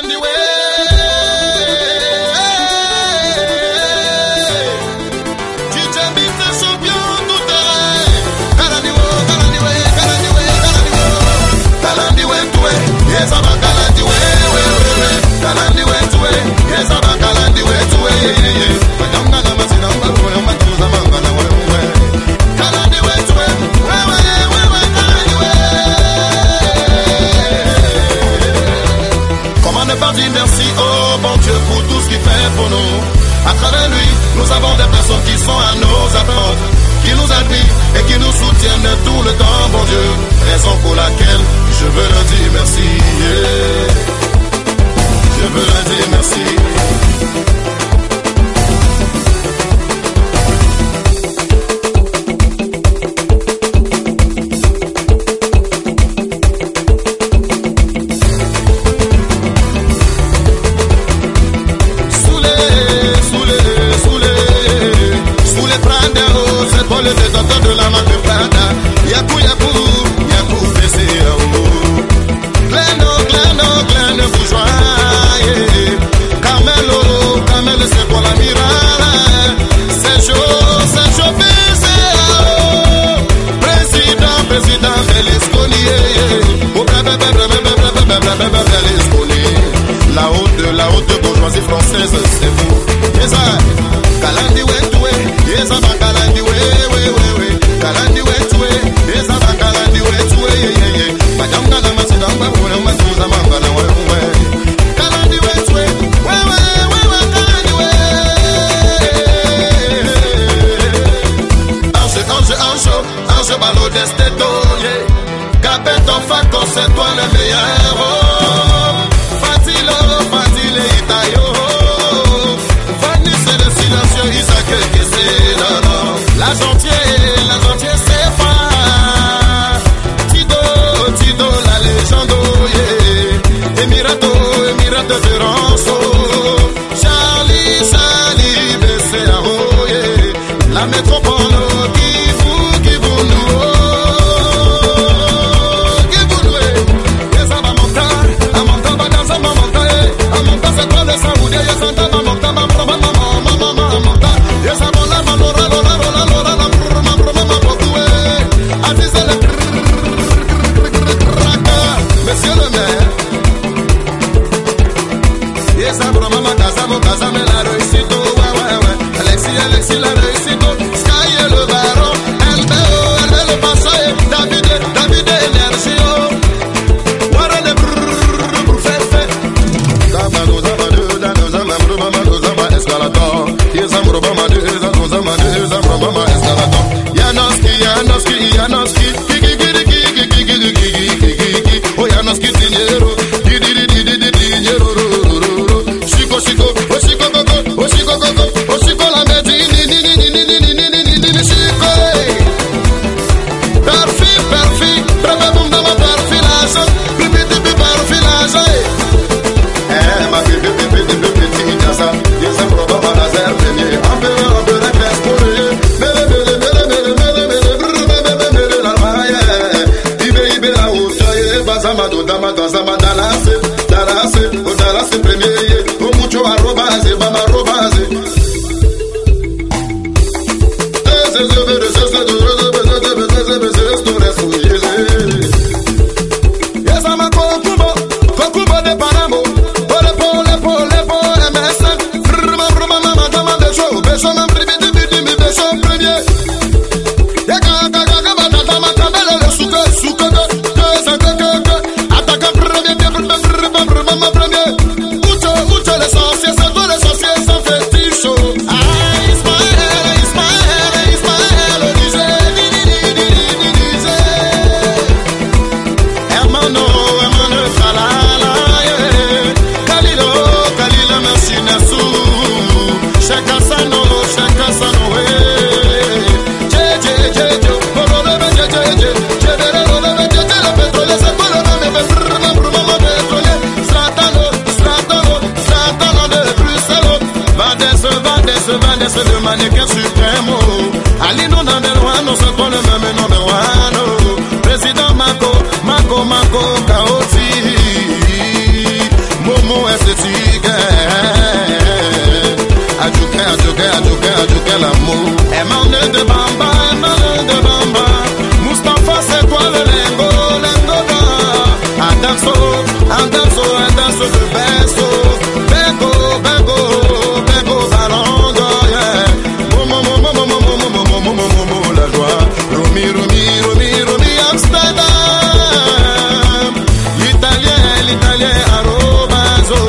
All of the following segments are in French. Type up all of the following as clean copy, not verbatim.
Merci, oh bon Dieu, pour tout ce qu'il fait pour nous. À travers lui, nous avons des personnes qui sont à nos attentes, qui nous admirent et qui nous soutiennent tout le temps, bon Dieu. Raison pour laquelle je veux leur dire merci. Je veux leur dire merci. De la main de Prada, Yaku Yaku, Yaku PCAO. Glenn bourgeois, Carmelo, c'est pour la miraille. C'est chaud, PCAO. Président Berlusconi, Berlusconi. La haute bourgeoisie française, c'est vous. Yesa, Kalandi Wetoué, Yesa Bakalandi Wé. Kalandi wetwe, eza bakalandi wetwe, majanga na masidamba wona matuza mangala wewe. Kalandi wetwe, wewe kalandi we. Ange balo desteto, Capet en faco, c'est toi le meilleur. Fatile itayo. Fanny c'est le silencieux, Isaac que c'est là. La gentille c'est pas Tido la légende, Emirato de Rançon, Charlie BCAO, la métropole qui vous nous, les abamonta, c'est toi le saoudien, les santa mamonta, maman, les abola, Monsieur le maire, yes, Casame la réussite, ouais. Alexis la réussite, Sky et le baron, LBO, le passé, David énergie, Warren le pour faire fait. Escalator, yes, I'm Robama, Escalator, Yanoski, oh Yanoski dinero, Oshiko la medini, Chico, perfil, bravo dans ma perfilage, perfilage, ma petit casa, yes, I'm Robama, Nazaire, premier, un peu de classe pour eux, Dallas, premier, o mucho arrobase, vamos arrobase. Yes, I'm a Kokubo de Panamo, Pole, MS, Rama, beso, premier. Le mannequin suprême, Ali non number one, non c'est pas le même number one. Président Mako, Kaoti, Momo de bamba, de bamba. Mustafa, c'est toi le lingo, lingo da. Adanso de beso. Bego, bego, bego, balando, yeah. Momo, la joie. Romi, Amsterdam. L'italien, Aromazo.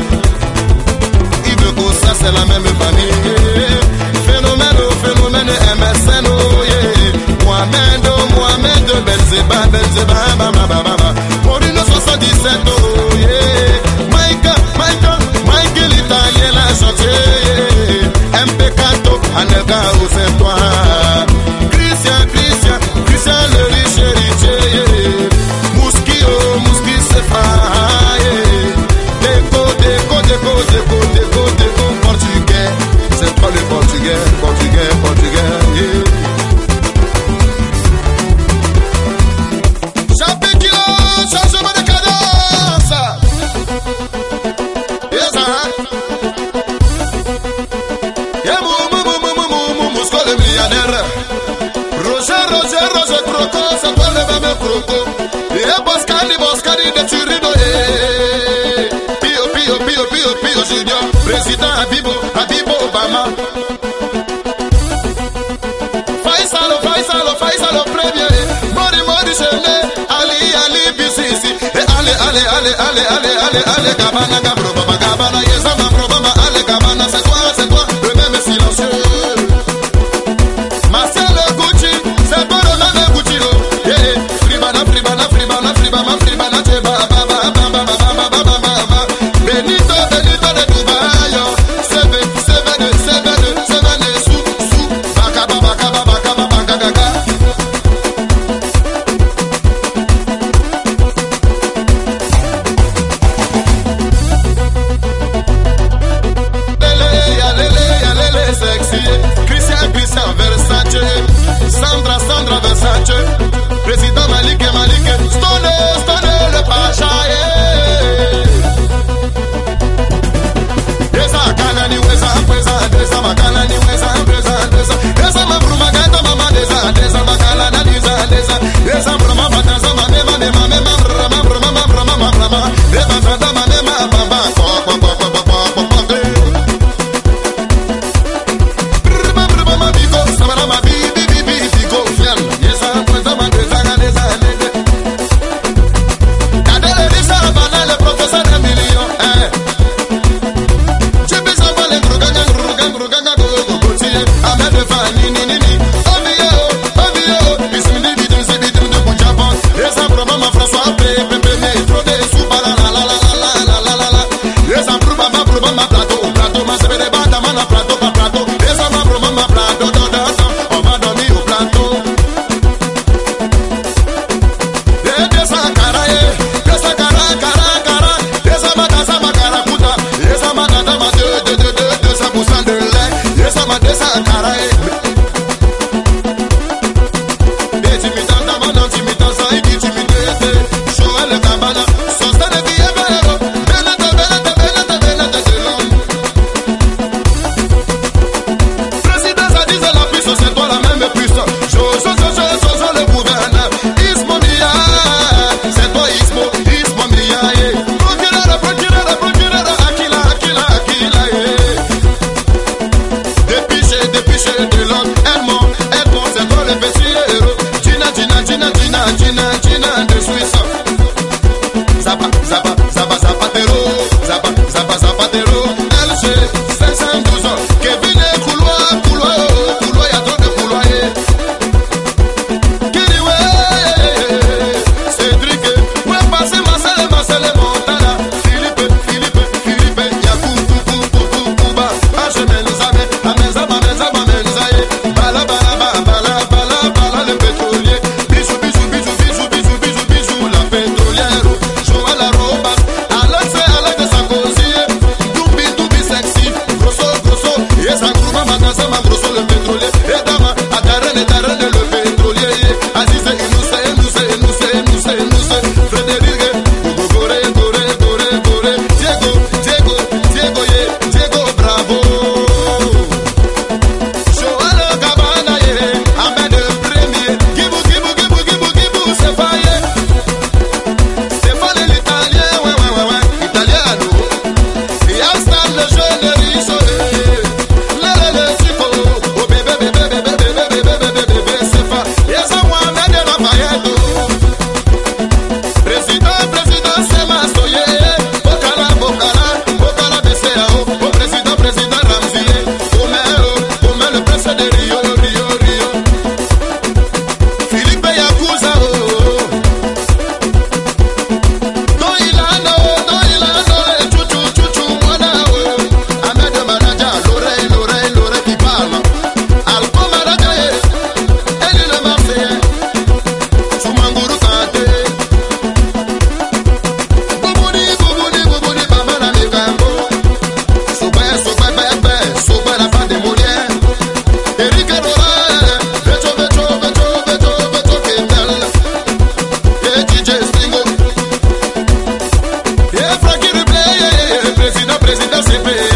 Ibe Kossa, c'est la même famille. Phénomène, MSN, oh yeah. Mohamed, Benzeba, baba. Morino 77, oh yeah. Michael, l'italien, la chantier, yeah. MP4, Anelka, où c'est toi. Christian, le riche héritier, yeah. Mouski, c'est pas, yeah. Déco, portugais. C'est pas le portugais, yeah. Changement de cadence. Yes, yeah, Mosco le millionnaire. Roger, Croco, c'est toi le même Croco. Et Boscani de Turido, Pio Junior. Président Habibo Obama. Faisal premier. Mori Chené. Ali Bisisi. Allez, Gabana, Gabana, Yesama, Probama, allez, Gabana, c'est toi, le même silencieux. Marcel Gucci, c'est toi le même Gucci, yeah. Fribana, Cheba, Baba. Benito de Dubaï, Seven, sous, Baka, gaga. Christian Versace, Sandra Versace, président Malik, Stone le Pacha, Desa Kanani, Wesa Makalani, Wesa Mabruma Gata, Mama, Desa Makalana, Desa Brama, Desa Mama, François, Pepe, métro de sous, la président CPA.